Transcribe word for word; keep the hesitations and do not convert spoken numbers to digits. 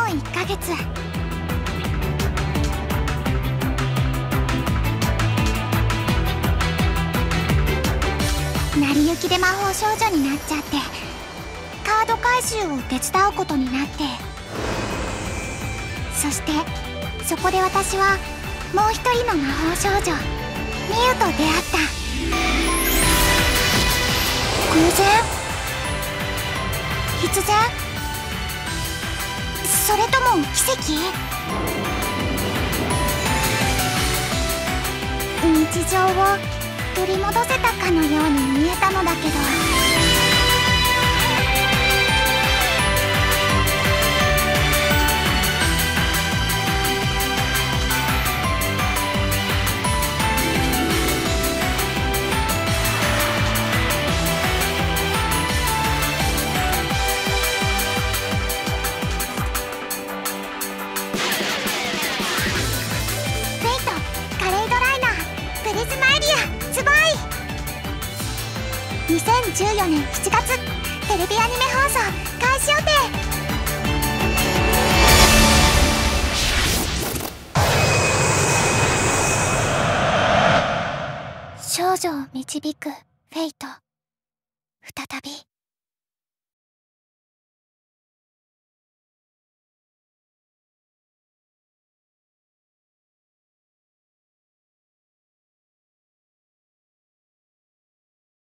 いっかげつ。成り行きで魔法少女になっちゃって、カード回収を手伝うことになって、そしてそこで私はもう一人の魔法少女ミュウと出会った。偶然？必然？それとも奇跡？日常を取り戻せたかのように見えたのだけど、フェイト、カレイドライナー、プリズマエリア、ツバイ。にせんじゅうよねんしちがつ、テレビアニメ放送開始予定。少女を導くフェイト、再び